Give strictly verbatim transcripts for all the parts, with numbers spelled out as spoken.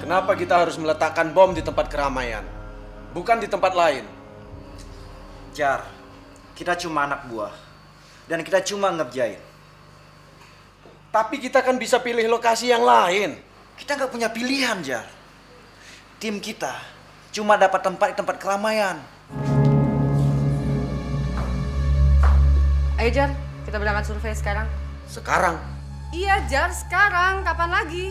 Kenapa kita harus meletakkan bom di tempat keramaian, bukan di tempat lain? Jar, kita cuma anak buah, dan kita cuma ngerjain. Tapi kita kan bisa pilih lokasi yang lain. Kita nggak punya pilihan, Jar. Tim kita cuma dapat tempat di tempat keramaian. Ayo Jar, kita berangkat survei sekarang. Sekarang? Iya Jar, sekarang. Kapan lagi?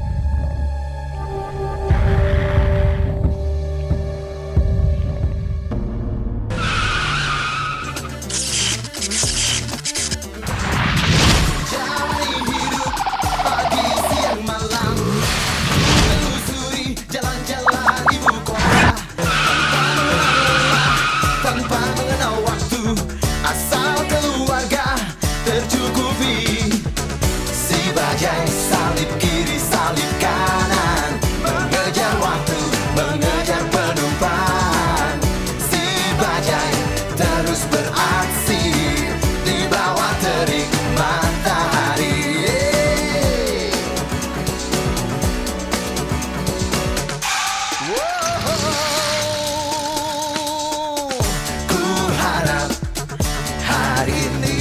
Salib kiri, salib kanan, mengejar waktu, mengejar penumpang. Si bajai terus beraksi di bawah terik matahari. Ku harap hari ini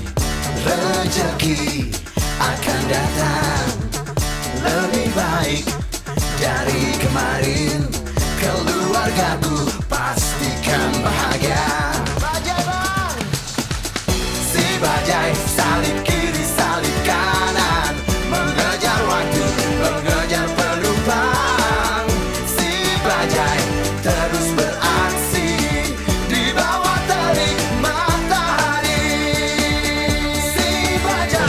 rezeki akan datang lebih baik dari kemarin. Keluargaku pastikan bahagia. Bajai bang, si bajai salib kiri salib kanan, mengejar waktu, mengejar penumpang. Si bajai terus beraksi di bawah terik matahari. Si bajai.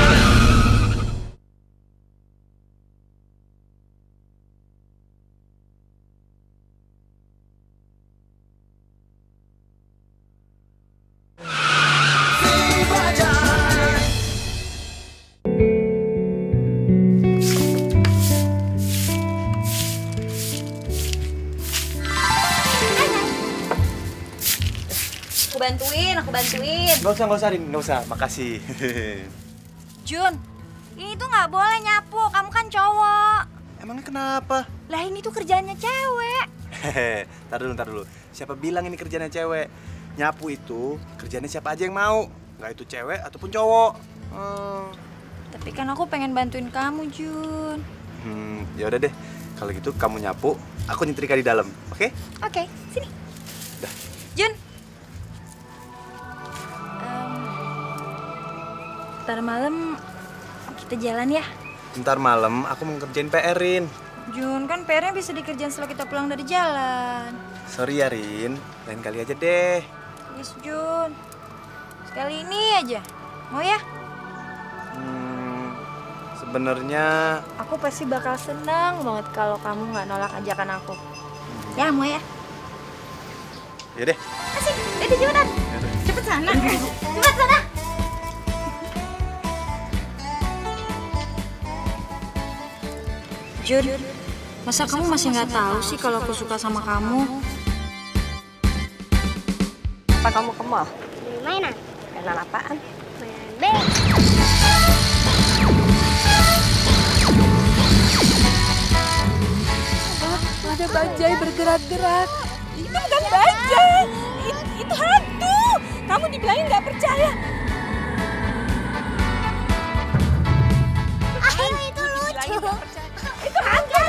Aku bantuin, aku bantuin. Nggak usah, nggak usah, Rin. Nggak usah. Makasih. Jun, ini tuh nggak boleh nyapu. Kamu kan cowok. Emangnya kenapa? Lah ini tuh kerjaannya cewek. Hehe, tar dulu, tar dulu. Siapa bilang ini kerjanya cewek? Nyapu itu kerjanya siapa aja yang mau. Nggak itu cewek ataupun cowok. Hmm, Tapi kan aku pengen bantuin kamu, Jun. hmm ya udah deh. Kalau gitu kamu nyapu, aku nyetrika di dalam, oke? Oke, sini. Dah. Jun. Em, ntar malam kita jalan ya. Ntar malam aku mau ngerjain P R-in. Jun, kan P R-nya bisa dikerjain setelah kita pulang dari jalan. Sorry ya, Rin. Lain kali aja deh. Yes, Jun. Sekali ini aja. Mau ya? Hmm, sebenarnya Aku pasti bakal senang banget kalau kamu nggak nolak ajakan aku. Ya, mau ya? ya deh. Asik, udah Junan. Cepet sana. Cepet sana. Jun, masa kamu masih nggak tahu sih kalau aku suka sama kamu? Apa kamu ke mall? Beli mainan. Mainan apaan? Mainan bel. Ada bajai bergerak-gerak. Itu bukan bajai. It, itu hantu. Kamu dibilangin nggak percaya. Ah, itu lucu. Itu hantu.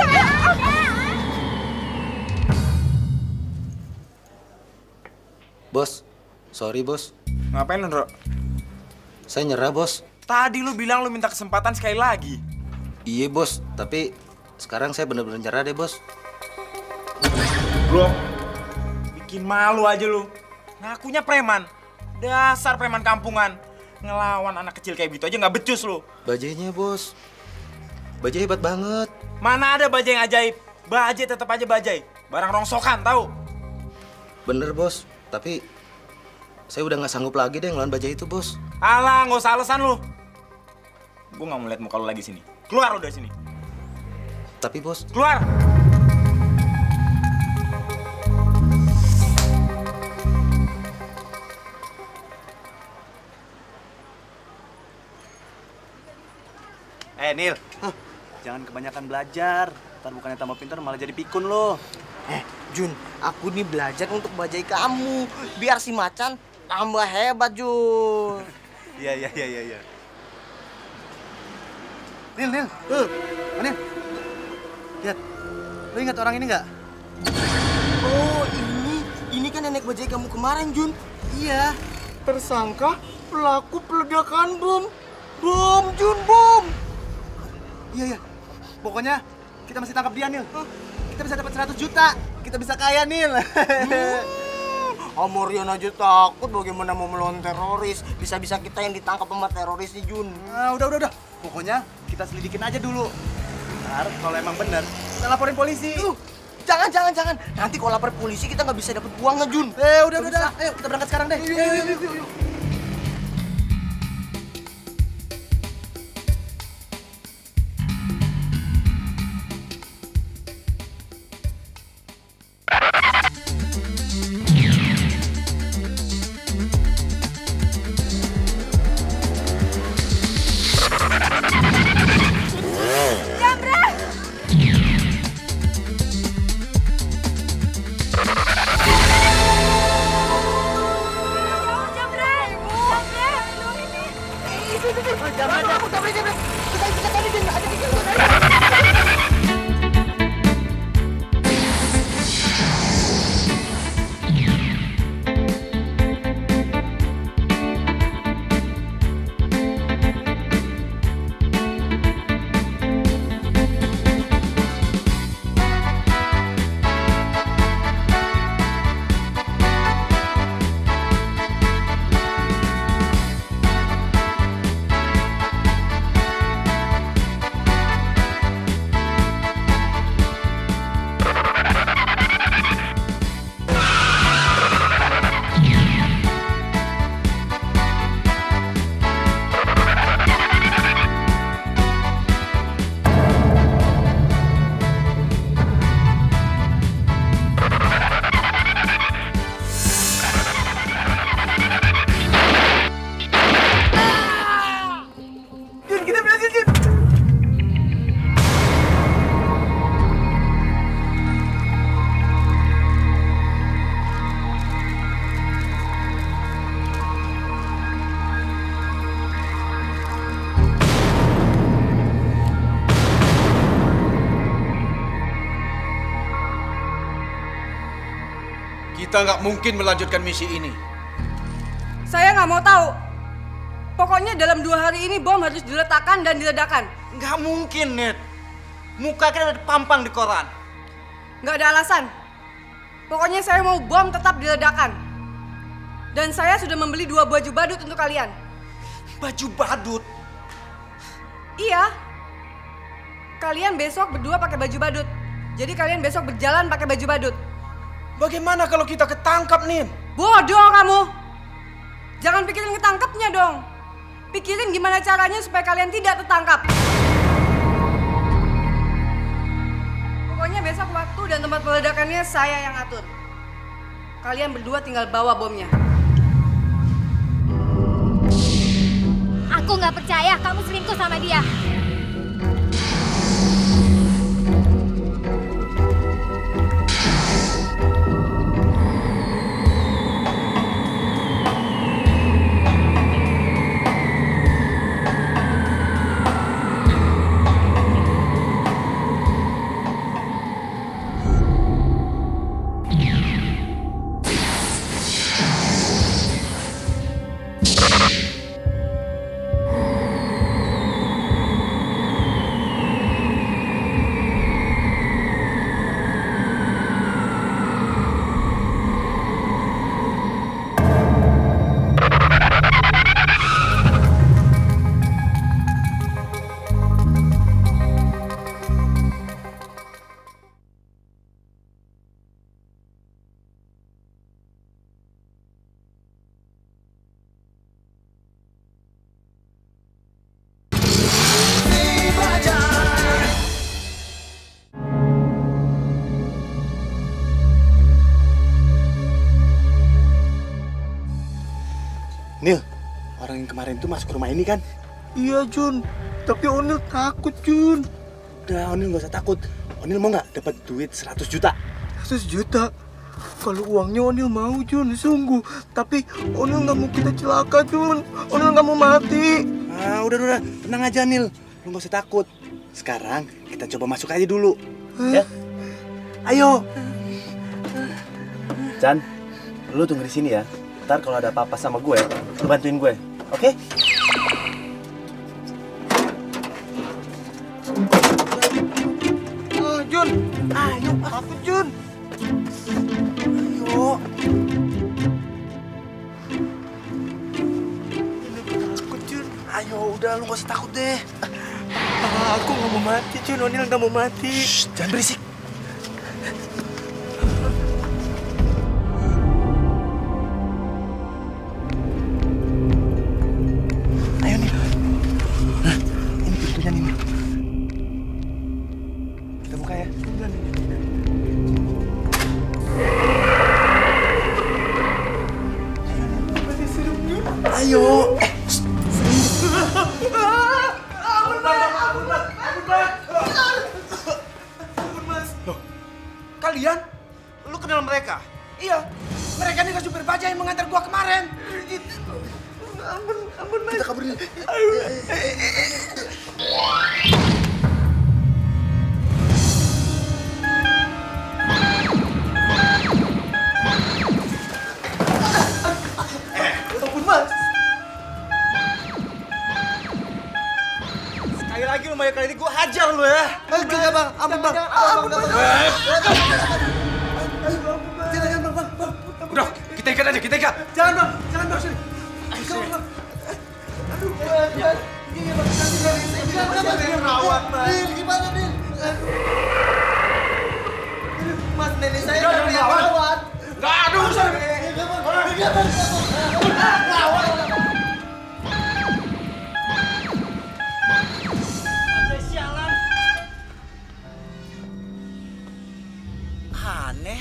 Bos, sorry bos. Ngapain lu, Ndro? Saya nyerah bos. Tadi lu bilang lu minta kesempatan sekali lagi. Iya bos, tapi sekarang saya bener-bener nyerah deh bos. Bro, bikin malu aja lu. Ngakunya preman. Dasar preman kampungan. Ngelawan anak kecil kayak gitu aja nggak becus lu. Bajainya bos. Bajai hebat banget. Mana ada bajai yang ajaib. Bajai tetap aja bajai. Barang rongsokan, tahu? Bener bos, tapi saya udah nggak sanggup lagi deh ngelawan bajai itu bos. Alah, nggak usah alasan lu. Gue nggak mau lihat muka lu lagi sini. Keluar lu dari sini. Tapi bos, Keluar! Eh, Nil. Jangan kebanyakan belajar. Ntar bukannya tambah pintar malah jadi pikun lo. Eh, Jun, aku nih belajar untuk bajai kamu. Biar si Macan tambah hebat, Jun. Iya, iya, iya, iya, iya. Nil, Nil, tuh, Nil. Lihat, lo ingat orang ini nggak? Oh, ini, ini kan nenek bajai kamu kemarin, Jun. Iya. Tersangka pelaku peledakan bom. Bom, Jun, bom. Iya, iya. Pokoknya kita masih tangkap dia, Nil. Kita bisa dapat seratus juta. Kita bisa kaya, Nil. Hmm, Amorian aja takut bagaimana mau melawan teroris. Bisa-bisa kita yang ditangkap sama teroris nih, Jun. Nah, udah, udah, udah. Pokoknya kita selidikin aja dulu. Ntar kalau emang bener, kita laporin polisi. Uh, jangan, jangan, jangan. Nanti kalau lapor polisi kita nggak bisa dapat uangnya, Jun. Eh, udah, udah, udah. Ayo, kita berangkat sekarang deh. Yuk, yuk, yuk, yuk, yuk. Kita nggak mungkin melanjutkan misi ini. Saya nggak mau tahu. Pokoknya dalam dua hari ini bom harus diletakkan dan diledakkan. Nggak mungkin, Net. Muka kita udah pampang di koran. Nggak ada alasan. Pokoknya saya mau bom tetap diledakkan. Dan saya sudah membeli dua baju badut untuk kalian. Baju badut? Iya. Kalian besok berdua pakai baju badut. Jadi kalian besok berjalan pakai baju badut. Bagaimana kalau kita ketangkap, Nin? Bodoh kamu. Jangan pikirin ketangkapnya dong. Pikirin gimana caranya supaya kalian tidak tertangkap. Pokoknya besok waktu dan tempat peledakannya saya yang atur. Kalian berdua tinggal bawa bomnya. Aku nggak percaya kamu selingkuh sama dia. Nil, orang yang kemarin tuh masuk ke rumah ini kan? Iya, Jun. Tapi Onil takut, Jun. Udah, Onil gak usah takut. Onil mau nggak dapat duit seratus juta? seratus juta? Kalau uangnya Onil mau, Jun, sungguh. Tapi Onil nggak mau kita celaka, Jun. Onil nggak mau mati. Ah, udah, udah, tenang aja, Nil. Lu nggak usah takut. Sekarang kita coba masuk aja dulu, ya. Ayo. Chan, lu tunggu di sini ya. Ntar kalau ada apa-apa sama gue, lu bantuin gue, oke? Ah, Jun, ayo, aku Jun. Ayo. Takut, Jun. Ayo, udah, lu nggak usah takut deh. Ah, aku nggak mau mati, Jun. Onil nggak mau mati. Shh, jangan berisik. Ayo nih. Nah, ini pintunya nih. Kita buka ya. Ayo. Eh, shh. Kalian? Lu kenal mereka? Iya. Mereka ini kan supir bajai yang mengantar gua kemarin. Ampun, ampun, Mas. Kita kabur dulu. Ampun, Mas. Sekali lagi lu banyak kali ini gua hajar lu ya. Enggak, Bang. Ampun, Bang. Ampun, Bang. Jangan, Bang, Bang, Bang. Udah, kita ikat aja, kita ikat. Jangan, Bang. Jangan, Bang. Sini. Jangan, Bang. Aduh, Bang. Gini, Bang. Nanti masih ada yang rawat, Mas. Bil, gimana, Bil? Mas, nenek saya Jangan udah rawat. rawat. Nggak ada urusan. Enggak, Bang. Rawat. Aneh.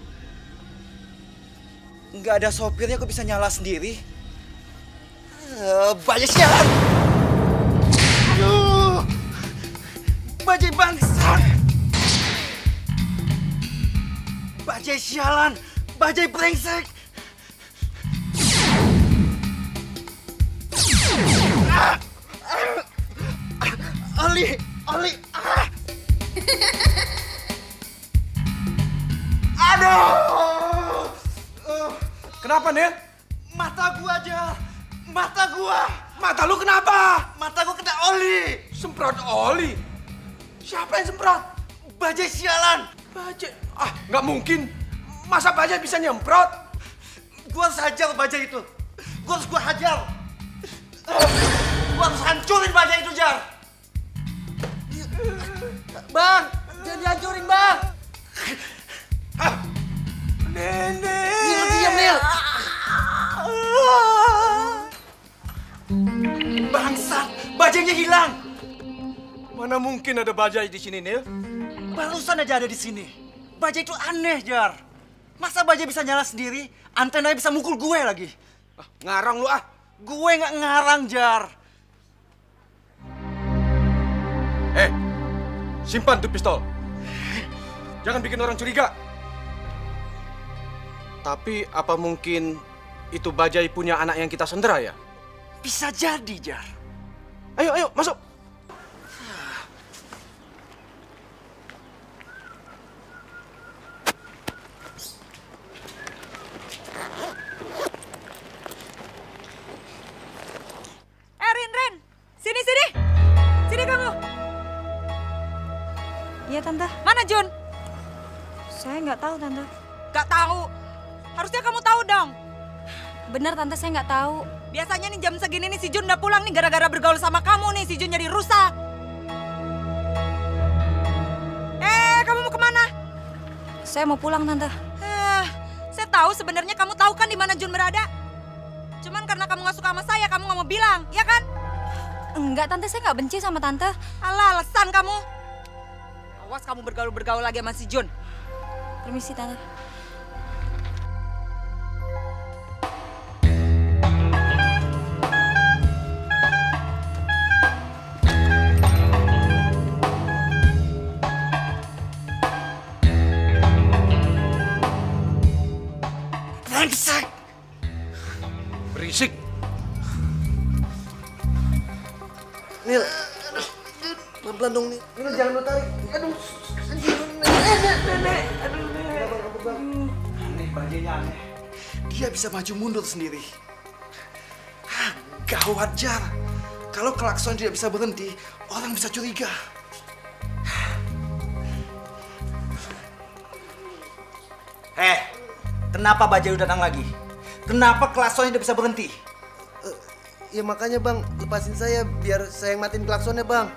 Nggak ada sopirnya kok bisa nyala sendiri. Uh, banyak sialan. Aduh. Bajai bangsat. Bajai sialan. Bajai brengsek. Ah. Ali, Ali. Ah. Aduh! Kenapa, Nil? Mata gua aja. Mata gua. Mata lu kenapa? Mata gua kena oli. Semprot oli? Siapa yang semprot? Bajai sialan. Bajai? Ah, nggak mungkin. Masa bajai bisa nyemprot? Gua harus hajar bajai itu. Gua harus gua hajar. Gua harus hancurin bajai itu, Jar. Bang, jangan dihancurin, Bang. Ah, Nenek. Nil, diam, Nil. Bangsat, bajainya hilang. Mana mungkin ada bajai di sini, Nil? Barusan aja ada di sini. Bajai itu aneh, Jar. Masa bajai bisa nyala sendiri? Antenanya bisa mukul gue lagi. Ah, ngarang lu ah. Gue nggak ngarang, Jar. Eh, simpan tuh pistol. Jangan bikin orang curiga. Tapi apa mungkin itu bajai punya anak yang kita sendera ya? Bisa jadi, Jar. Ayo, ayo, masuk. Eh, Rin, Rin. Sini, sini. Sini kamu. Iya, Tante. Mana Jun? Saya nggak tahu, Tante. Gak tahu. Harusnya kamu tahu dong. Bener, Tante, saya nggak tahu. Biasanya nih jam segini nih si Jun udah pulang nih gara-gara bergaul sama kamu nih. Si Jun jadi rusak. Eh, kamu mau kemana? Saya mau pulang, Tante. Eh, saya tahu sebenarnya kamu tahu kan di mana Jun berada. Cuman karena kamu nggak suka sama saya, kamu nggak mau bilang, ya kan? Enggak, Tante, saya nggak benci sama Tante. Alah, alasan kamu. Awas kamu bergaul-bergaul lagi sama si Jun. Permisi, Tante. Brengsek! Berisik. Nil, pelan-pelan dong Nil. Nil jangan lo tarik. Aduh, nenek, nenek. Aduh, nenek. Aneh, bajainya aneh. Dia bisa maju mundur sendiri. Hah, gawat, Jar. Kalau klakson tidak bisa berhenti, orang bisa curiga. Eh, kenapa Bajai udah datang lagi? Kenapa klaksonnya tidak bisa berhenti? Uh, ya makanya bang, lepasin saya biar saya yang matiin klaksonnya bang.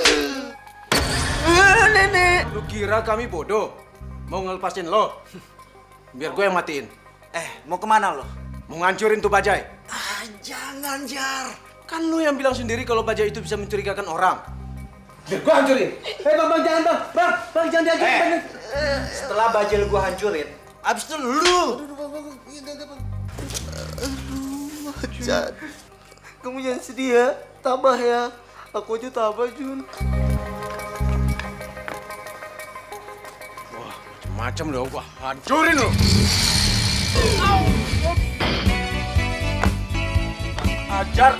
Uh, nenek. Lu kira kami bodoh? Mau ngelepasin lo? Biar gue yang matiin. Eh, mau kemana lo? Mau ngancurin tuh bajai. Ah, jangan, Jar. Kan lu yang bilang sendiri kalau bajai itu bisa mencurigakan orang. Biar gue hancurin. Eh bang, bang jangan bang, bang, bang jangan diajarin Eh. bang. Setelah Bajai gua hancurin, abis itu lu. Aduh bang, bang, iya enggak bang. Aduh, Macan. Kamu jangan sedih ya, tabah ya. Aku aja tabah Jun. Wah, macam-macam lo, gua hancurin lo. Ajar.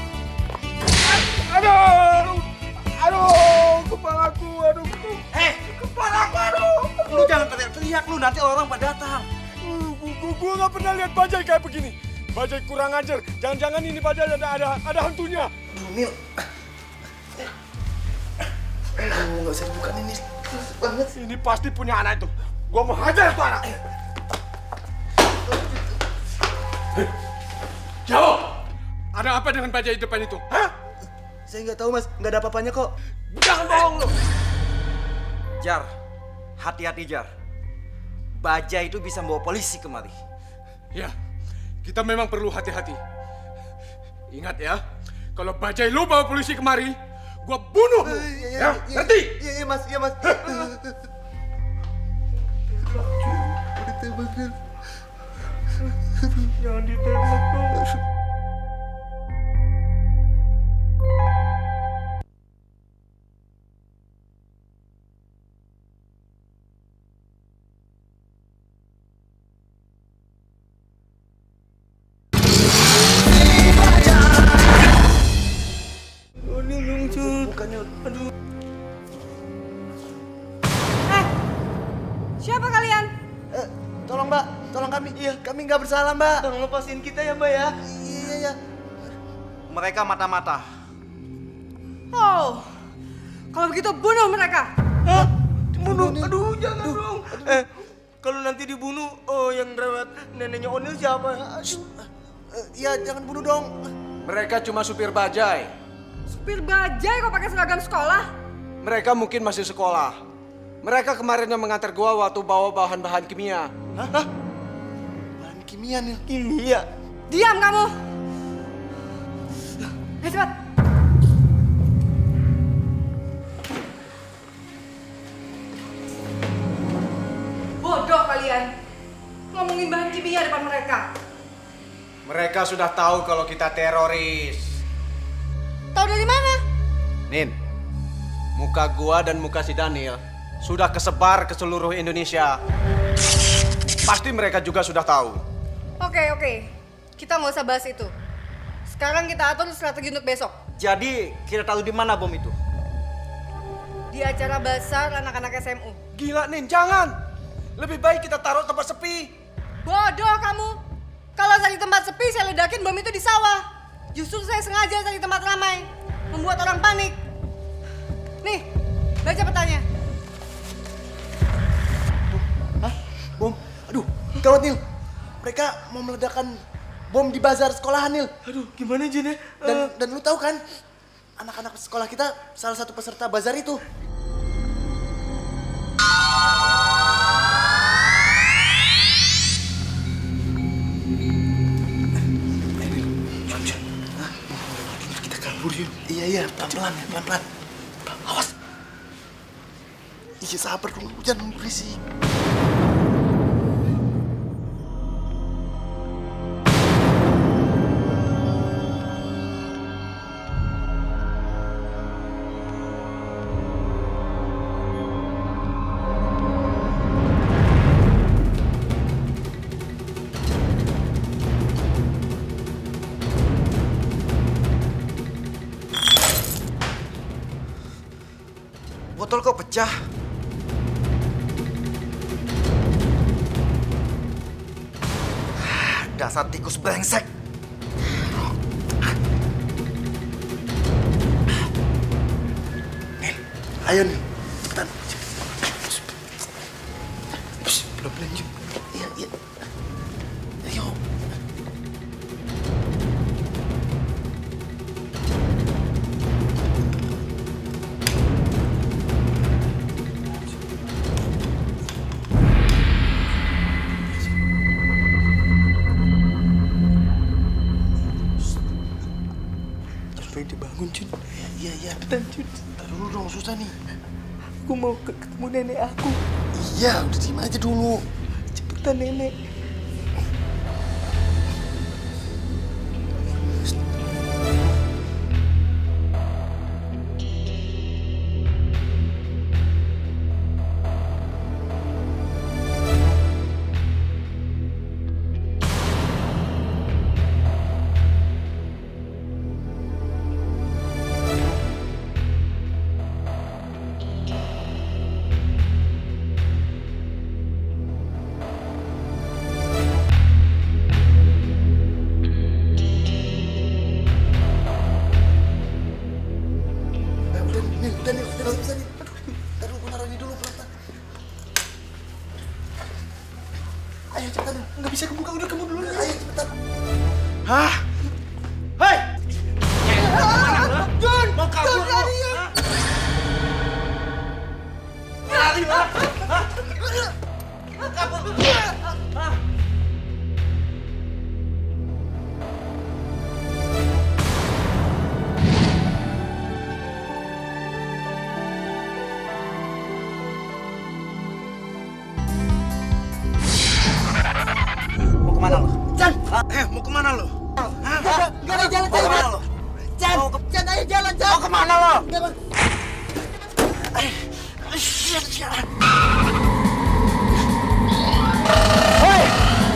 Aduh, aduh, kepalaku, aduh. Eh, kepalaku, aduh. Lu jangan teriak-teriak lu, nanti orang pada datang. Gua, gua nggak pernah lihat bajai kayak begini. Bajai kurang ajar. Jangan-jangan ini bajai ada ada ada hantunya. Aduh, Nil. Aduh, nggak usah dibuka nih, Nil. Banget. Ini pasti punya anak itu. Gua mau hajar tuh anak. Jawab. Ada apa dengan bajai di depan itu? Hah? Saya nggak tahu mas, nggak ada apa-apanya kok. Jangan bohong lu. Jar, hati-hati Jar. Bajai itu bisa membawa polisi kemari. Ya, kita memang perlu hati-hati. Ingat ya, kalau bajai lu bawa polisi kemari, gua bunuh lu. Iya, iya, Ya, iya, ngerti? Iya, iya mas, iya mas. Udah tembak, Nil. Jangan ditembak dong. Bukan Nil. Aduh. Eh, siapa kalian? Eh, tolong mbak, tolong kami. Iya, kami nggak bersalah mbak. Tolong lepasin kita ya mbak ya. Iya, iya. Mereka mata-mata. Oh, kalau begitu bunuh mereka. Hah? Dibunuh? Aduh, jangan dong. Eh, kalau nanti dibunuh, oh yang rawat neneknya Onil siapa? Aduh. Eh, iya, jangan bunuh dong. Mereka cuma supir bajai. Supir bajai kok pakai seragam sekolah? Mereka mungkin masih sekolah. Mereka kemarin yang mengantar gua waktu bawa bahan-bahan kimia. Hah? Hah? Bahan kimia nih. Kimia? Diam kamu. Ayo cepat. Bodoh kalian. Ngomongin bahan kimia depan mereka. Mereka sudah tahu kalau kita teroris. Tahu dari mana? Nin, muka gua dan muka si Daniel sudah kesebar ke seluruh Indonesia. Pasti mereka juga sudah tahu. Oke, oke. Kita nggak usah bahas itu. Sekarang kita atur strategi untuk besok. Jadi, kita tahu di mana bom itu? Di acara basar anak-anak S M U. Gila, Nin, jangan. Lebih baik kita taruh tempat sepi. Bodoh kamu. Kalau cari tempat sepi, saya ledakin bom itu di sawah. Justru saya sengaja cari tempat ramai. Membuat orang panik. Nih, baca petanya. Hah? Bom? Aduh, gawat Nil. Mereka mau meledakkan bom di bazar sekolahan Nil. Aduh, gimana Jin ya? Dan, dan lu tahu kan, anak-anak sekolah kita salah satu peserta bazar itu. Kita kabur yuk. Iya iya, pelan-pelan ya, pelan-pelan. Awas. Iya sabar dong, jangan berisik. botol kok pecah? Dasar tikus brengsek. Nil, ayo Nil, cepetan. Pelan-pelan, Jun. Iya, iya. Ayo. Sampai dibangun, Jun. Iya, iya. Cepetan, Jun. Ntar dulu dong, susah nih. Aku mau ketemu nenek aku. Iya, udah diem aja dulu. Cepetan, nenek. Ayo cepetan, nggak bisa kebuka, udah kamu dulu. Ayo cepetan. Hah? Hei! Jun! Mau kabur lu? Lari lah! Mau kabur? Hah? Kemana lo? Chan! Eh, mau kemana lo? Hah? Gak ada jalan, Chan! Kemana lo? Chan! Chan, ayo jalan, Chan! Mau kemana lo? Hei!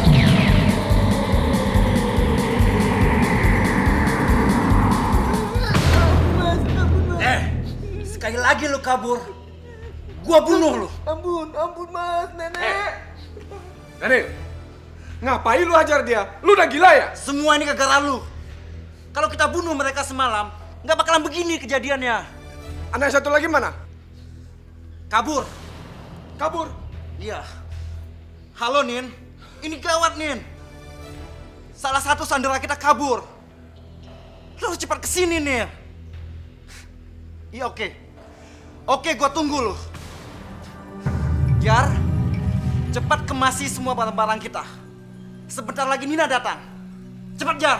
Eh, sekali lagi lo kabur, gua bunuh lo. Ampun, ampun mas, nenek. Daniel, ngapain lu hajar dia? Lu udah gila ya? Semua ini gara-gara lu. Kalau kita bunuh mereka semalam, nggak bakalan begini kejadiannya. Anak satu lagi mana? Kabur. Kabur? Iya. Halo, Nin. Ini gawat, Nin. Salah satu sandera kita kabur. Lu harus cepat kesini, Nin. Iya, oke. Oke, gua tunggu lu. Jar, cepat kemasi semua barang-barang kita. Sebentar lagi Nina datang. Cepat, Jar.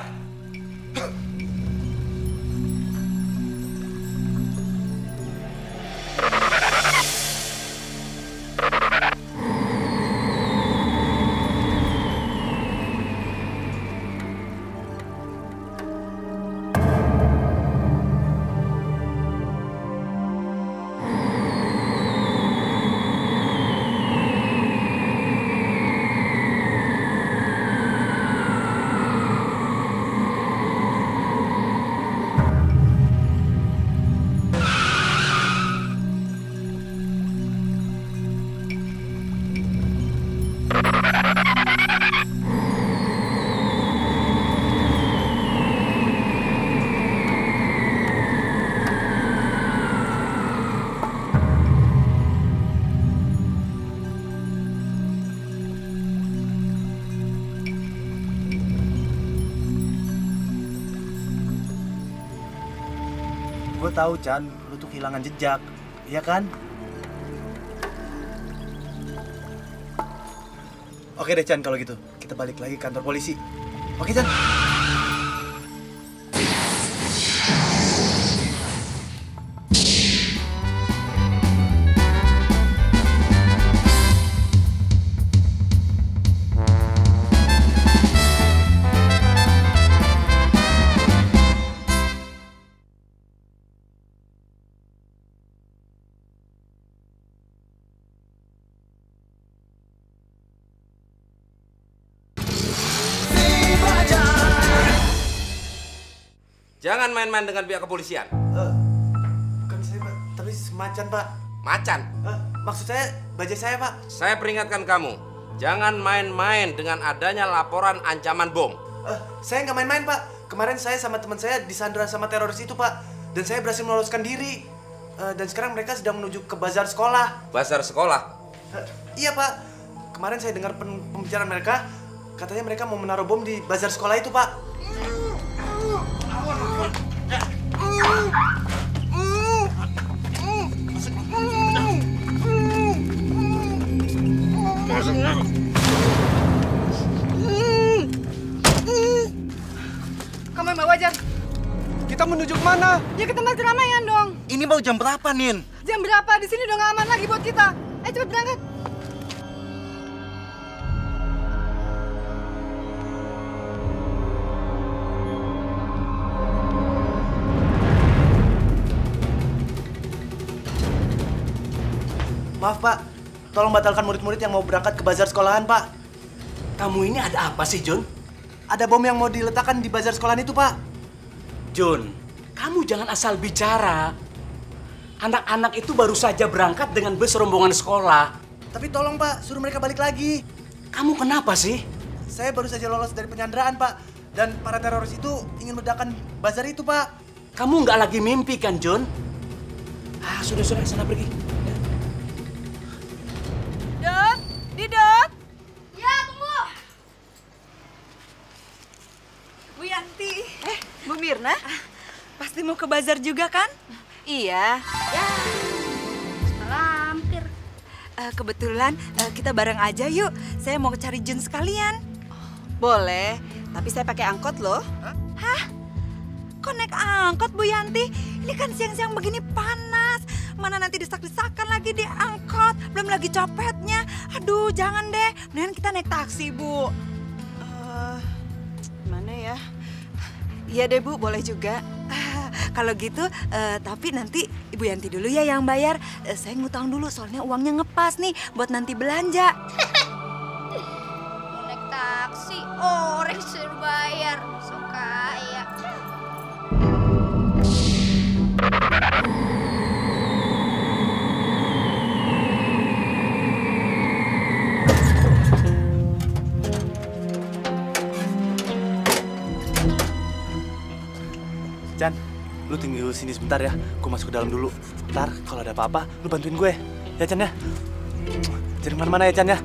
Gue tahu Chan, lu tuh kehilangan jejak, iya kan? Oke deh Chan, kalau gitu kita balik lagi ke kantor polisi. Oke Chan? Jangan main-main dengan pihak kepolisian. Uh, bukan saya, Pak. Tapi semacam, Pak. Macan. Eh, maksud saya bajai saya, Pak. Saya peringatkan kamu, jangan main-main dengan adanya laporan ancaman bom. Eh, saya nggak main-main, Pak. Kemarin saya sama teman saya disandra sama teroris itu, Pak. Dan saya berhasil meloloskan diri. Eh, dan sekarang mereka sedang menuju ke bazar sekolah. Bazar sekolah? Eh, iya, Pak. Kemarin saya dengar pen- pembicaraan mereka. Katanya mereka mau menaruh bom di bazar sekolah itu, Pak. Kamu yang bawa Jan? Kita menuju kemana? Ya ke tempat keramaian dong. Ini mau jam berapa, Nin? Jam berapa? Di sini udah gak aman lagi buat kita. Ayo cepet berangkat. Maaf, Pak. Tolong batalkan murid-murid yang mau berangkat ke bazar sekolahan, Pak. Kamu ini ada apa sih, Jun? Ada bom yang mau diletakkan di bazar sekolahan itu, Pak. Jun, kamu jangan asal bicara. Anak-anak itu baru saja berangkat dengan bus rombongan sekolah. Tapi tolong, Pak, suruh mereka balik lagi. Kamu kenapa sih? Saya baru saja lolos dari penyanderaan, Pak. Dan para teroris itu ingin meledakkan bazar itu, Pak. Kamu nggak lagi mimpi kan, Jun? Ah, sudah, sudah, sana pergi. Dot, Didot. Ya, tunggu. Bu Yanti. Eh, Bu Mirna. Pasti mau ke bazar juga kan? Iya. Ya, sudah hampir. Eh, kebetulan eh, kita bareng aja yuk. Saya mau cari Jun sekalian. Boleh, tapi saya pakai angkot loh. Hah? Kok naik angkot, Bu Yanti? Ini kan siang-siang begini panas. Mana nanti desak-desakan lagi di angkot. Belum lagi copetnya. Aduh, jangan deh. Mendingan kita naik taksi, Bu. Uh, mana ya? Iya deh, Bu. Boleh juga. Ah, kalau gitu, uh, tapi nanti Ibu Yanti dulu ya yang bayar. Uh, saya ngutang dulu, soalnya uangnya ngepas nih buat nanti belanja. Mau naik taksi, orang suruh bayar. Suka ya. Chan, lu tinggal sini sebentar ya. Gue masuk ke dalam dulu. Ntar kalau ada apa-apa, lu bantuin gue. Ya, Chan ya. Jangan kemana-mana ya, Chan ya.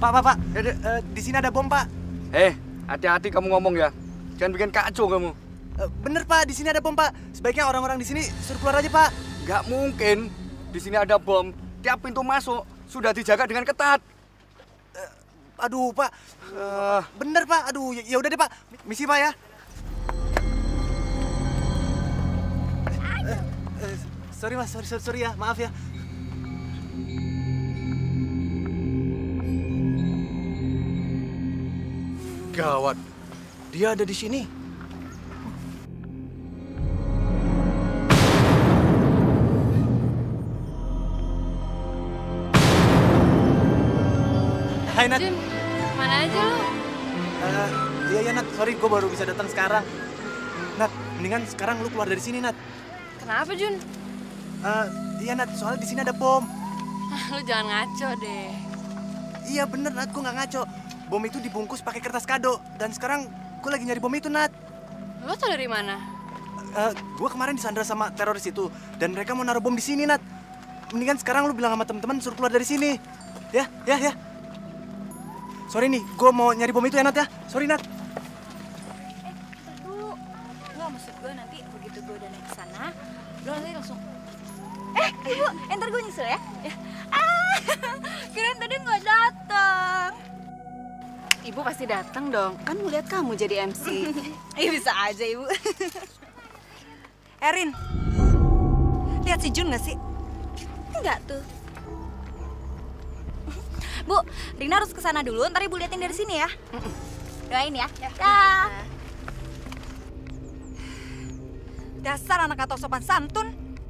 Pak, Pak, Pak, ada, uh, di sini ada bom, Pak. Eh, hati-hati kamu ngomong ya. Jangan bikin kacau kamu. Uh, bener, Pak, di sini ada bom, Pak. Sebaiknya orang-orang di sini suruh keluar aja, Pak. Nggak mungkin. Di sini ada bom. Tiap pintu masuk sudah dijaga dengan ketat. Uh, aduh, Pak. Uh, bener, Pak. Aduh, ya udah deh, Pak. Misi, Pak, ya. Uh, uh, sorry, Mas. Sorry, sorry, sorry ya. Maaf ya. Gawat, dia ada di sini. Hai, Nat. Jun, mana aja lu? Uh, iya, iya, Nat. Sorry, gue baru bisa datang sekarang. Nat, mendingan sekarang lu keluar dari sini, Nat. Kenapa, Jun? Uh, iya, Nat. Soalnya di sini ada bom. Lu jangan ngaco deh. Iya, bener, Nat. Gue nggak ngaco. Bom itu dibungkus pakai kertas kado. Dan sekarang gue lagi nyari bom itu, Nat. Lu tau dari mana? Uh, gue kemarin disandra sama teroris itu. Dan mereka mau naruh bom di sini, Nat. Mendingan sekarang lu bilang sama temen-temen suruh keluar dari sini. Ya, ya, ya. Sorry nih, gue mau nyari bom itu ya, Nat ya. Sorry, Nat. Eh, dulu. Nggak, maksud gue nanti begitu gue udah naik ke sana, lo nanti langsung... Eh, Ibu, entar gue nyusul ya. Ya. Ah, kirain tadi nggak datang. Ibu pasti datang dong, kan mau lihat kamu jadi M C. Iya bisa aja, Ibu. Erin, lihat si Jun nggak sih? Enggak tuh. Bu, Rina harus ke sana dulu, ntar Ibu liatin dari sini ya. Doain ya. Ya. Dasar anak atau sopan santun.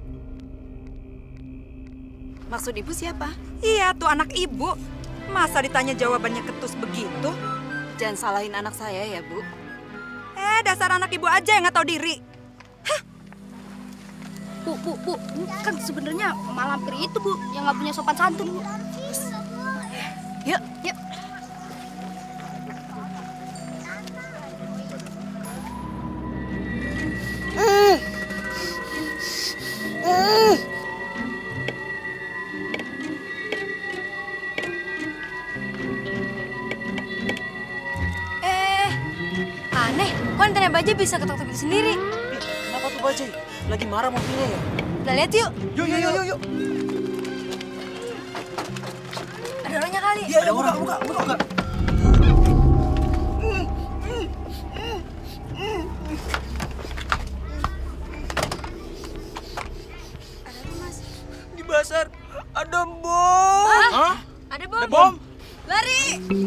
Maksud Ibu siapa? Iya, tuh anak Ibu. Masa ditanya jawabannya ketus begitu? Jangan salahin anak saya ya, Bu. Eh, dasar anak Ibu aja yang nggak tahu diri. Hah? Bu, Bu, Bu, kan sebenarnya malampir itu, Bu, yang nggak punya sopan santun, Bu. Yuk, yuk. Mm. Mm. Eh, aneh. Kok antena Bajai bisa ketok-ketok sendiri? Kenapa tuh Bajai? Lagi marah mobilnya ya? Kita lihat yuk. Yuk, yuk, yuk, yuk, yuk. Ada orangnya kali. Iya, ada buka, buka, buka, buka. Di pasar ada bom. Hah? Ada bom. Ada bom. Lari.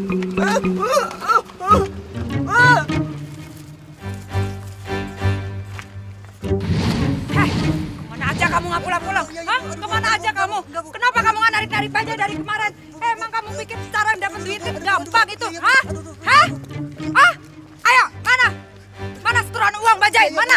Hei, kemana aja kamu nggak pulang-pulang? Hah? Kemana aja kamu? Kenapa kamu nggak narik-narik Bajai dari kemarin? Emang kamu pikir sekarang dapat duitnya gampang itu? Hah? Hah? Hah? Ayo, mana? Mana setoran uang Bajai? Mana?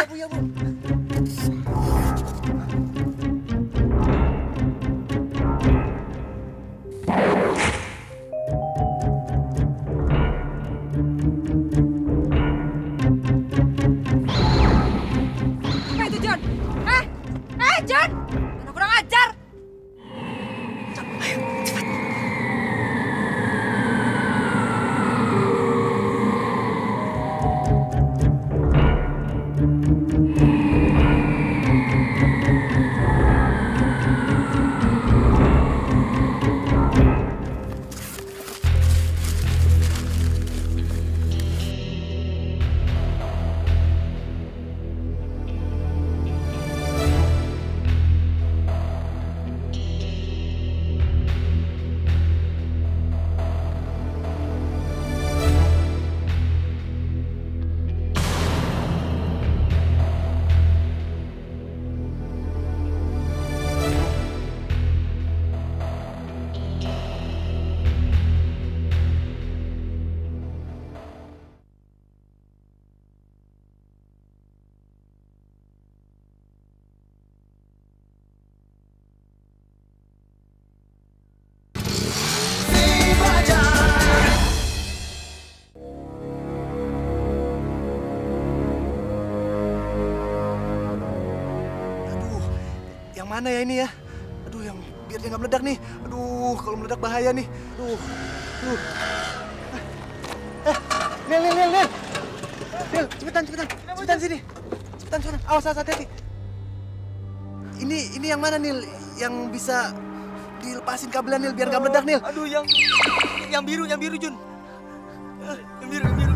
Apa itu, John? Eh? Eh, John! Mana kurang ajar? Yang mana ya ini ya? Aduh, yang biar dia nggak meledak nih. Aduh, kalau meledak bahaya nih. Aduh, aduh. Eh, Nil, Nil, Nil, Nil. Nil, cepetan, cepetan. Cepetan sini. Cepetan, cepetan. Awas, awas, hati-hati. Ini, ini yang mana, Nil? Yang bisa dilepasin kabelnya, Nil, biar nggak meledak, Nil. Aduh, yang yang biru, yang biru, Jun. Yang biru, yang biru.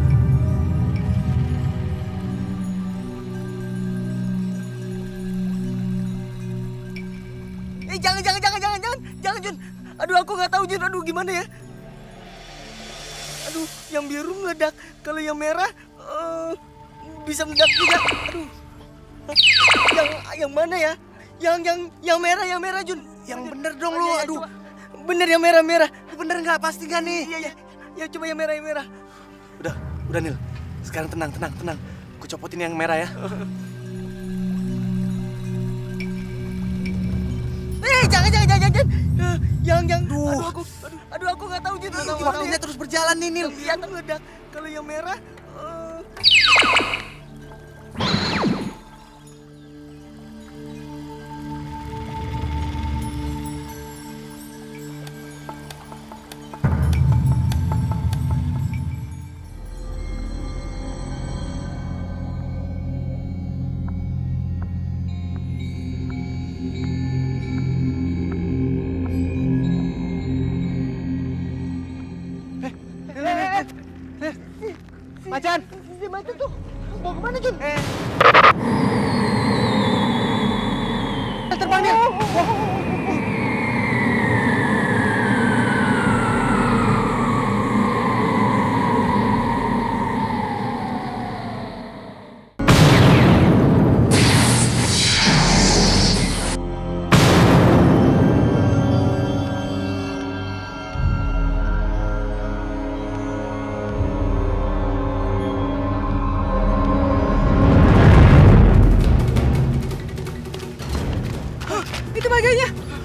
Eh, jangan, jangan, jangan, jangan, jangan, jangan, Jun. Aduh, aku nggak tahu, Jun. Aduh, gimana ya? Aduh, yang biru meledak. Kalau yang merah uh, bisa meledak juga. Aduh. Yang yang mana ya? Yang yang yang merah, yang merah, Jun. Yang bener dong lu. Aduh. Bener yang merah, merah. Bener nggak? Pasti nggak nih? Iya, iya. Ya coba yang merah, yang merah. Udah, udah, Nil. Sekarang tenang, tenang, tenang. Aku copotin yang merah ya. Eh, jangan, jangan, jangan, jangan. Uh, yang, yang, aduh, aduh aku, aduh, aduh aku nggak tahu, Jun. Aduh, waktunya terus berjalan nih, Nil. Kelihatan meledak. Kalau yang merah, uh... Macan! Si Macan tuh mau kemana, Jun? Eh. Terbang dia! Itu bagainya.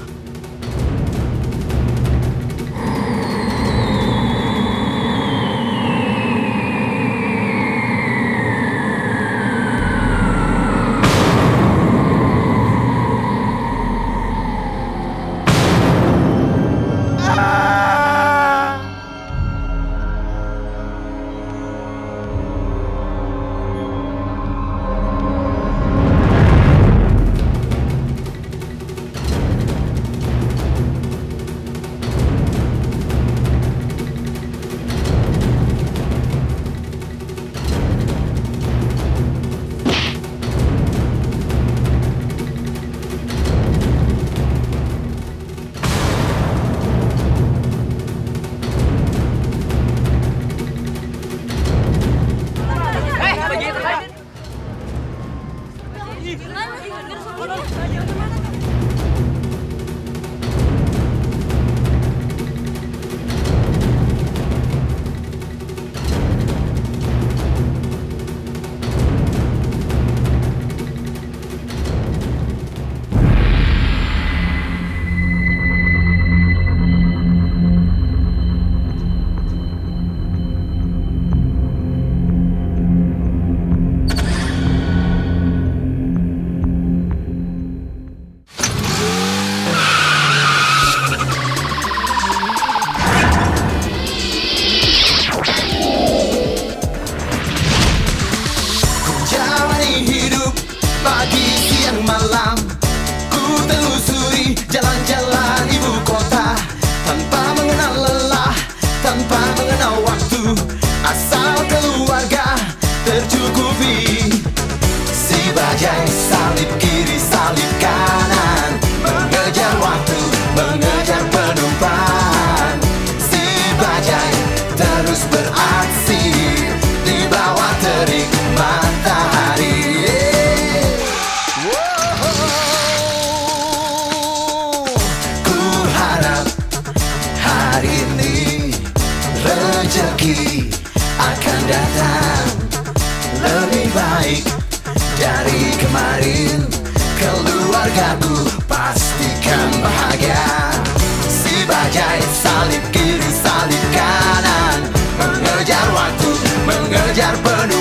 rezeki akan datang lebih baik dari kemarin. Keluargaku pastikan bahagia. Si bajai salib kiri salib kanan, mengejar waktu, mengejar penuh